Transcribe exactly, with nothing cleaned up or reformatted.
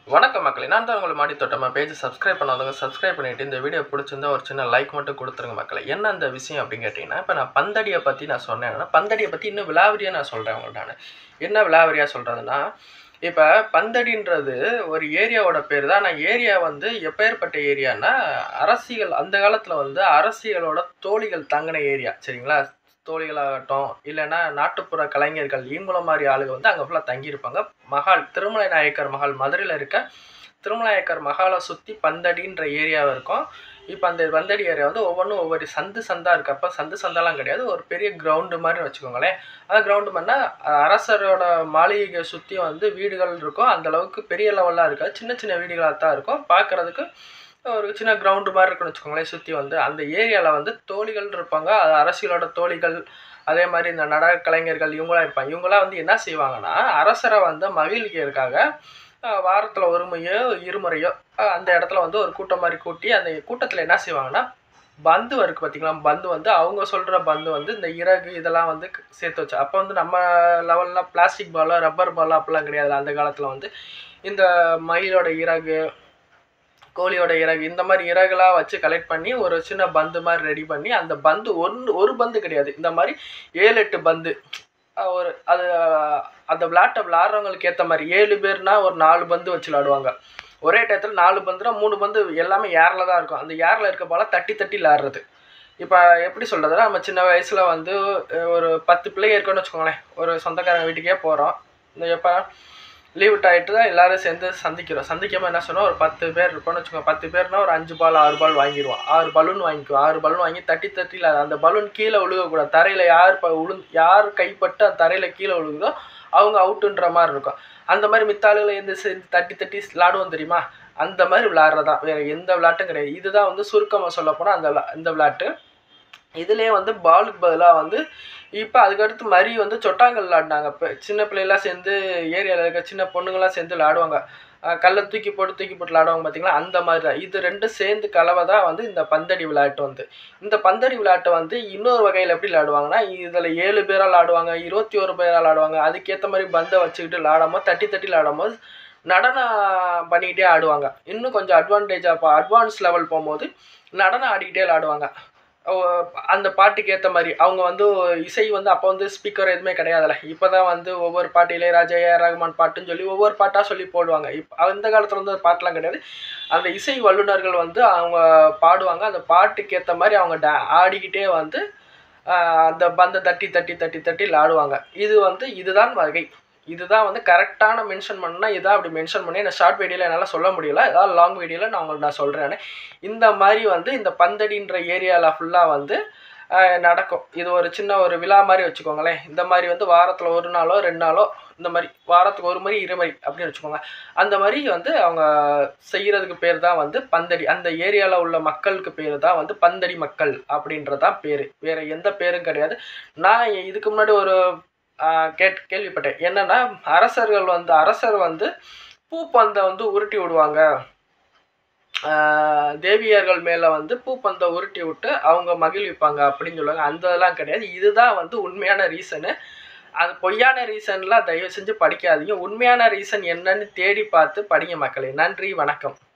வணக்கம் மக்களே, நான் தான் உங்களை மாடி தோட்டமா பேஜ் சப்ஸ்கிரைப் பண்ணாதவங்க சப்ஸ்கிரைப் பண்ணிவிட்டு இந்த வீடியோ பிடிச்சிருந்தா ஒரு சின்ன லைக் மட்டும் கொடுத்துருங்க மக்களே. என்ன அந்த விஷயம் அப்படின்னு கேட்டிங்கன்னா, இப்போ நான் பந்தடியை பற்றி நான் சொன்னேன்னா பந்தடியை பற்றி இன்னும் விலாவரியாக நான் சொல்கிறேன் உங்கள்ட்ட. நான் என்ன விலாவரியாக சொல்கிறதுனா, இப்போ பந்தடின்றது ஒரு ஏரியாவோட பேர் தான். ஆனால் ஏரியா வந்து எப்பேற்பட்ட ஏரியானா, அரசியல் அந்த காலத்தில் வந்து அரசியலோட தோழிகள் தங்கின ஏரியா, சரிங்களா? தோழிகளாகட்டும், இல்லைன்னா நாட்டுப்புற கலைஞர்கள், இவங்கள மாதிரி ஆளுங்க வந்து அங்கே ஃபுல்லாக தங்கியிருப்பாங்க. மஹால், திருமலை நாயக்கர் மஹால், மதுரையில் இருக்க திருமலை நாயக்கர் மஹாலை சுற்றி பந்தடின்ற ஏரியாவை இருக்கும். இப்போ அந்த பந்தடி ஏரியா வந்து ஒவ்வொன்றும் ஒவ்வொரு சந்து சந்தாக இருக்குது. அப்போ சந்து சந்தாலாம் கிடையாது, ஒரு பெரிய கிரவுண்டு மாதிரி வச்சுக்கோங்களேன். அந்த கிரவுண்டு மாதிரினா அரசரோட மாளிகையை சுற்றி வந்து வீடுகள் இருக்கும். அந்தளவுக்கு பெரிய லெவலாக இருக்காது, சின்ன சின்ன வீடுகளாக தான் இருக்கும். பார்க்குறதுக்கு ஒரு சின்ன கிரவுண்டு மாதிரி இருக்குன்னு வச்சுக்கோங்களேன். சுற்றி வந்து அந்த ஏரியாவில் வந்து தோழிகள் இருப்பாங்க, அது அரசியலோட தோழிகள். அதே மாதிரி இந்த நடன கலைஞர்கள் இவங்களாம் இருப்பாங்க. இவங்களாம் வந்து என்ன செய்வாங்கன்னா, அரசரை வந்து மகிழ்விக்கிறதுக்காக வாரத்தில் ஒரு முறையோ இருமுறையோ அந்த இடத்துல வந்து ஒரு கூட்டம் மாதிரி கூட்டி, அந்த கூட்டத்தில் என்ன செய்வாங்கன்னா, பந்து இருக்குது பார்த்திங்களா, பந்து வந்து அவங்க சொல்கிற பந்து வந்து இந்த இறகு இதெல்லாம் வந்து சேர்த்து வச்சு, அப்போ வந்து நம்ம லெவலில் பிளாஸ்டிக் பாலோ ரப்பர் பாலோ அப்படிலாம் கிடையாது. அந்த காலத்தில் வந்து இந்த மயிலோட இறகு, கோழியோட இறகு, இந்த மாதிரி இறகுலாம் வச்சு கலெக்ட் பண்ணி ஒரு சின்ன பந்து மாதிரி ரெடி பண்ணி, அந்த பந்து ஒன்று ஒரு பந்து கிடையாது, இந்த மாதிரி ஏழு எட்டு பந்து ஒரு அது அந்த விளையாட்டை விளாட்றவங்களுக்கு ஏற்ற மாதிரி ஏழு பேர்னா ஒரு நாலு பந்து வச்சு விளாடுவாங்க. ஒரே டயத்தில் நாலு பந்துனா மூணு பந்து எல்லாமே ஏரில் தான் இருக்கும். அந்த ஏரில் இருக்க போல தட்டி தட்டி விளாட்றது. இப்போ எப்படி சொல்கிறதுனா, நம்ம சின்ன வயசில் வந்து ஒரு பத்து பிள்ளைங்க இருக்குன்னு வச்சுக்கோங்களேன். ஒரு சொந்தக்காரங்க வீட்டுக்கே போகிறோம். இந்த எப்போ லீவ் விட்டாயிட்டு தான் எல்லோரும் சேர்ந்து சந்திக்கிறோம். சந்திக்காமல் என்ன சொன்னால், ஒரு பத்து பேர் இருப்போம்னு வச்சுக்கோங்க. பத்து பேர்னா ஒரு அஞ்சு பால் ஆறு பால் வாங்கிடுவோம். ஆறு பலூன் வாங்கிக்குவோம். ஆறு பலூன் வாங்கி தட்டி தட்டியில் அந்த பலூன் கீழே விழுகக்கூடாது. தரையில் யார் இப்போ விழு யார் கைப்பட்டு அந்த தரையில் கீழே விழுகுதோ அவங்க அவுட்டுன்ற மாதிரி இருக்கும். அந்த மாதிரி மித்தாளுகளை எந்த சேர்ந்து தட்டி தட்டி விளாடுவோம் தெரியுமா? அந்த மாதிரி விளாட்றதான், வேறு எந்த விளையாட்டும் கிடையாது. இதுதான் வந்து சுருக்கமாக சொல்ல போனால் அந்த இந்த விளையாட்டு. இதுலேயே வந்து பாலுக்கு பதிலாக வந்து இப்போ அதுக்கடுத்து மரி வந்து சொட்டாங்கல் விளாடினாங்க. இப்போ சின்ன பிள்ளைலாம் சேர்ந்து ஏரியாவில் இருக்க சின்ன பொண்ணுங்கள்லாம் சேர்ந்து விளாடுவாங்க. கல்லை தூக்கி போட்டு தூக்கி போட்டு விளாடுவாங்க பார்த்திங்களா, அந்த மாதிரி தான். இது ரெண்டும் சேர்ந்து கலவை தான் வந்து இந்த பந்தடி விளையாட்டு வந்து. இந்த பந்தடி விளையாட்டை வந்து இன்னொரு வகையில் எப்படி விளாடுவாங்கன்னா, இதில் ஏழு பேரால் விளாடுவாங்க, இருபத்தி ஒரு பேரால் விளாடுவாங்க. அதுக்கேற்ற மாதிரி பந்தை வச்சுக்கிட்டு விளாடாமல் தட்டி தட்டி விளாடும்போது நடனம் பண்ணிக்கிட்டே ஆடுவாங்க. இன்னும் கொஞ்சம் அட்வான்டேஜாக இப்போ அட்வான்ஸ் லெவல் போகும்போது நடனம் ஆடிக்கிட்டே விளாடுவாங்க. அந்த பாட்டுக்கு ஏற்ற மாதிரி அவங்க வந்து இசை வந்து அப்போ வந்து ஸ்பீக்கர் எதுவுமே கிடையாதுல்ல. இப்போ தான் வந்து ஒவ்வொரு பாட்டு இளையராஜா, ஏ ஆர் ரஹ்மான் பாட்டுன்னு சொல்லி ஒவ்வொரு பாட்டாக சொல்லி போடுவாங்க. இப்போ அந்த காலத்தில் வந்து பாட்டெலாம் கிடையாது. அந்த இசை வல்லுநர்கள் வந்து அவங்க பாடுவாங்க. அந்த பாட்டுக்கு ஏற்ற மாதிரி அவங்க டா ஆடிக்கிட்டே வந்து அந்த பந்தை தட்டி தட்டி தட்டி தட்டி விளாடுவாங்க. இது வந்து இதுதான் வகை. இதுதான் வந்து கரெக்டான மென்ஷன் பண்ணால் இதான் அப்படி மென்ஷன் பண்ணி நான் ஷார்ட் வீடியோவில் என்னால் சொல்ல முடியல. ஏதாவது லாங் வீடியோவில் நான் உங்களுக்கு நான் சொல்கிறேன். இந்த மாதிரி வந்து இந்த பந்தடின்ற ஏரியாவில் ஃபுல்லாக வந்து நடக்கும். இது ஒரு சின்ன ஒரு விழா மாதிரி வச்சுக்கோங்களேன். இந்த மாதிரி வந்து வாரத்தில் ஒரு நாளோ ரெண்டு நாளோ இந்த மாதிரி வாரத்துக்கு ஒரு மாதிரி இருமறை அப்படின்னு வச்சுக்கோங்க. அந்த மாதிரி வந்து அவங்க செய்கிறதுக்கு பேர் தான் வந்து பந்தடி. அந்த ஏரியாவில் உள்ள மக்களுக்கு பேர் தான் வந்து பந்தடி மக்கள் அப்படின்றதான் பேர். வேறு எந்த பேரும் கிடையாது. நான் இதுக்கு முன்னாடி ஒரு கேட் கேள்விப்பட்டேன். என்னென்னா, அரசர்கள் வந்து அரசர் வந்து பூப்பந்தை வந்து உருட்டி விடுவாங்க. தேவியர்கள் மேலே வந்து பூப்பந்தை உருட்டி விட்டு அவங்க மகிழ்விப்பாங்க அப்படின்னு சொல்லுவாங்க. அந்த இதெல்லாம் கிடையாது. இதுதான் வந்து உண்மையான ரீசனு. அது பொய்யான ரீசன்லாம் தயவு செஞ்சு படிக்காதீங்க. உண்மையான ரீசன் என்னன்னு தேடி பார்த்து படிங்க மக்களே. நன்றி, வணக்கம்.